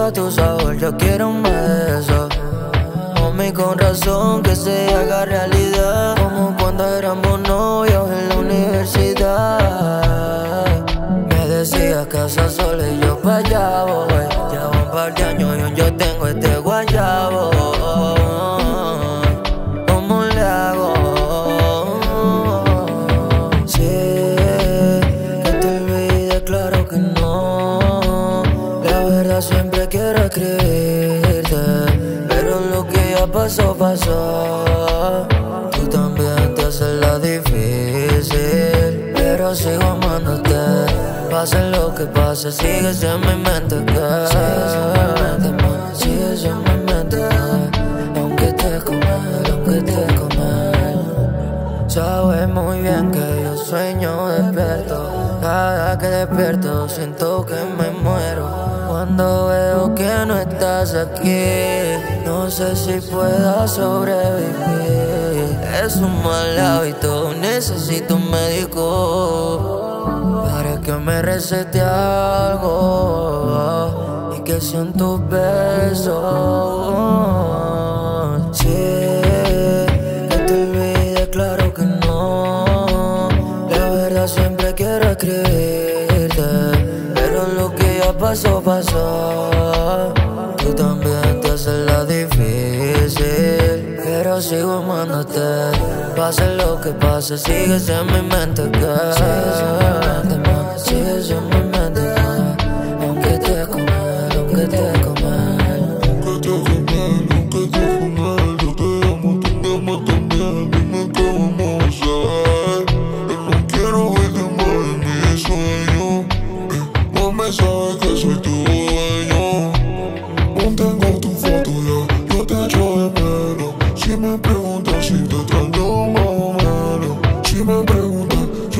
gusta tu sabor, yo quiero un beso. Mami, con razón que se haga realidad, como cuando éramos novios en la universidad. Me decías que estás sola y yo pa' allá voy. Ya un par de años y aún yo tengo este guayabo. ¿Cómo le hago? Sí, que te olvide, claro que no. La verdad siempre quiero escribirte, pero lo que ya pasó, pasó. Tú también te haces la difícil, pero sigo amándote. Pase lo que pase, sigues en mi mente, que sigues en mi mente, man. Sigues en mi mente, aunque estés con él, aunque estés con él. Sabes muy bien que yo sueño despierto. Cada que despierto siento que me muero. Cuando veo que no estás aquí, no sé si pueda sobrevivir. Es un mal hábito, necesito un médico para que me recete algo y que sean tus besos. Sí, que te olvide, claro que no. La verdad siempre quiero escribirte, pero lo que ya pasó, pasó. Tú también te haces la difícil, pero sigo amándote. Pase lo que pase, sigues en mi mente, que sigues en mi mente, man. Sigues en mi mente, aunque estés con él, aunque estés con él. Aunque estés con él, aunque estés con él. Yo te amo, tú me amas también. Dime qué vamos a hacer. Yo no quiero verte más en mis sueños. Mami, sabes que soy tu dueño. Aún tengo tu foto ya, yo te echo de menos. Si me preguntas si te extraño más o menos. Si me preguntas,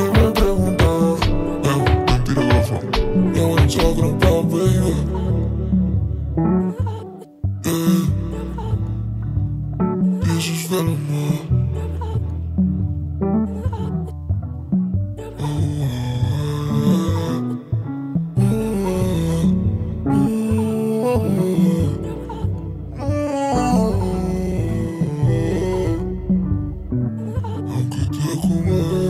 mentira gafa. Ya voy en Instagram pa' baby. Y eso es feliz, aunque te comas.